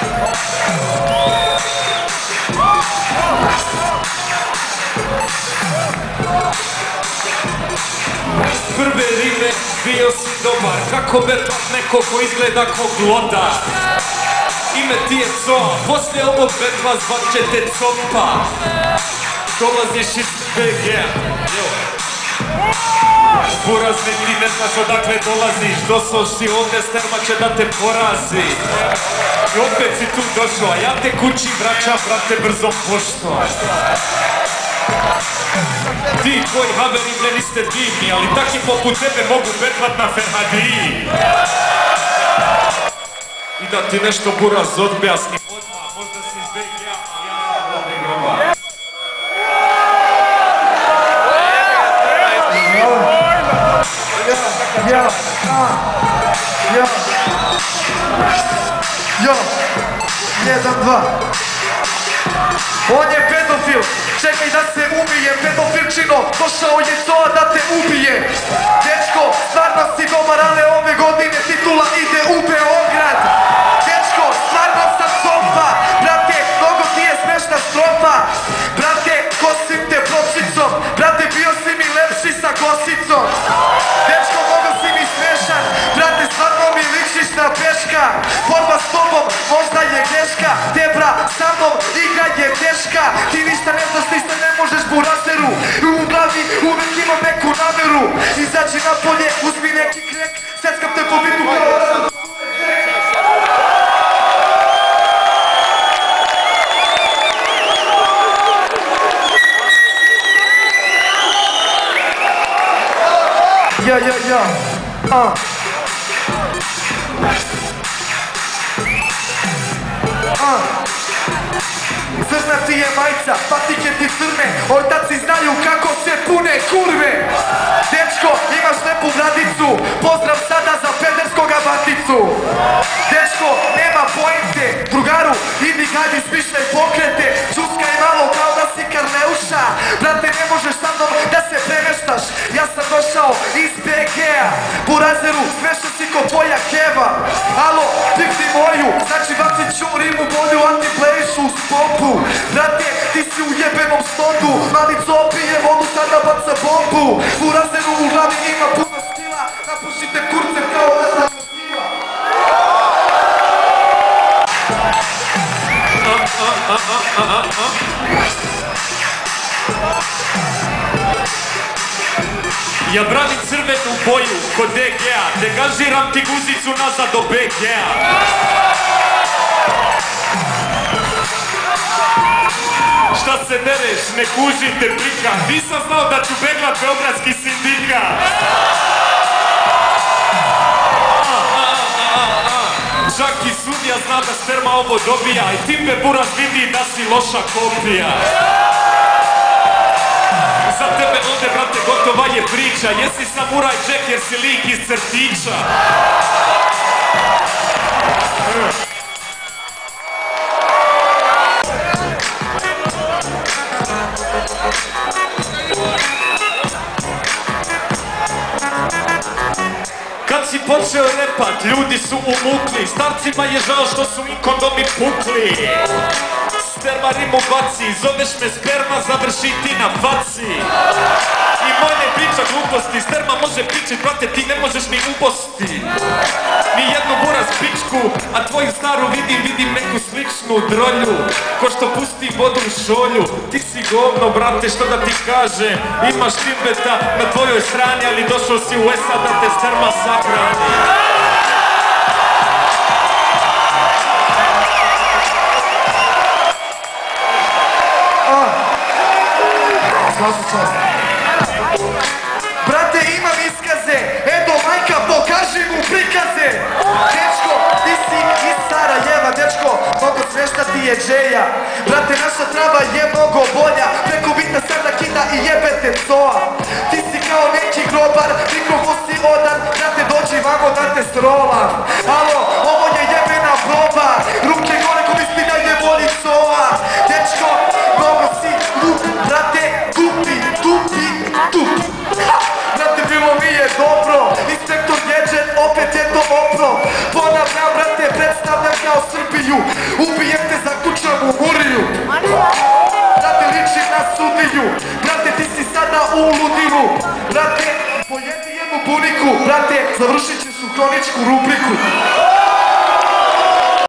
Prve rime bio si dobar, kako betlat neko ko izgleda ko glodar. Ime ti je Coa, poslije ovog betla zvat će te Copa. Dolaziš iz BG-a. Burazni ti ne znaš odakle dolaziš, dosao si ovdje, Sterma će da te porazi. I opet si tu došao, a ja te kući vraćam, brate, brzom poštom. Ti tvoji haveri ne niste divni, ali taki poput tebe mogu betlat na Ferhadiji. I da ti nešto buraz odbjasni odmah, možda si iz BG-a, ali ja sam ovdje groba. Jo, 1, 2. On je pedofil, čekaj da se ubije, pedofilčino, došao je Coa da te ubije. Dečko, stvarno si dobar, ali ove godine titula ide u Beograd. Dečko, stvarno sam Copa, brate, mnogo ti je smešna strofa. Brate, kosim te pločicom, brate, bio si mi lepši sa kosicom. Dečko, mnogo si mi smešan, brate, stvarno mi ličiš na peška. Borba s tobom možda je greška, debra sa mnom igra je teška. Ti ništa ne znaš, ti se ne možeš burazeru. U glavi uvijek imam neku nameru. Izađi napolje, uzmi neki krek, seckam te po bitu kao... Ja. Crna ti je majica, patike ti crne, ortaci znaju kako se pune kurve. Dečko, imaš lepu bradicu, pozdrav sada za pederskoga baticu. Dečko, nema pojente, drugaru, idi gadi smišljaj pokrete. Čuskaj malo kao da si Karleuša, brate ne možeš sa mnom da se premeštaš. Ja sam došao iz BG-a, burazeru, smešan si ko tvoja keva. Alo, pipni moju, znači bacit ću rimu bolju, a ti plejiš u stopu. Brate, ti si u jebenom stodu, malico opije vodu, sada baca bombu. Burazeru u glavi ima puno stila, napušite kurce kao da sam stila. Ja branim crvenu boju kod DG-a, degažiram ti guzicu nazad do BG-a. Šta se dereš, ne kužite prika, nisam znao da ću beglat beogradski sindikat. Čak i sudija zna da Sterma ovo dobija i tim me buraz vidi da si loša kopija. Za tebe ovdje, brate, gotova je priča, jesi samuraj Jack jer si lik iz crtića. Kad si počeo repat, ljudi su umukli, starcima je žao što su im kondomi pukli. Sterma rimu baci, zoveš me sperma, završi ti na faci. I moj ne priča gluposti, Sterma može pričat, brate, ti ne možeš ni ubosti. Ni jednu buraz pičku, a tvoju staru vidim neku sličnu drolju. Ko što pusti vodu u šolju, ti si govno, brate, što da ti kaže. Imaš timbeta na tvojoj strani, ali došao si u SA da te Sterma sahrani. Brate, imam iskaze, edo majka, pokaži mu prikaze. Dečko, ti si iz Sarajeva, dečko, mnogo svešta ti je džeja. Brate, naša trava je mnogo bolja, preko bita sada kida i jebete Coa. Ti si kao neki grobar, mikrofon si odan, brate, dođi vamo da te srolam. Alo, ovo je jebena proba, ruke gore ko misli da je voli Coa. Dečko, mnogo si lup, brate, tupi. Brate, bilo mi je dobro, inspektor Gadget, opet je to opro. Ponavljam, brate, predstavljam kao Srbiju. Uniju. Ubijem te, zaključam u muriju. Brate, liči na sudiju. Brate, ti si sada u ludilu. Brate, pojedi jednu buniku. Brate, završit ću su kroničku rubriku.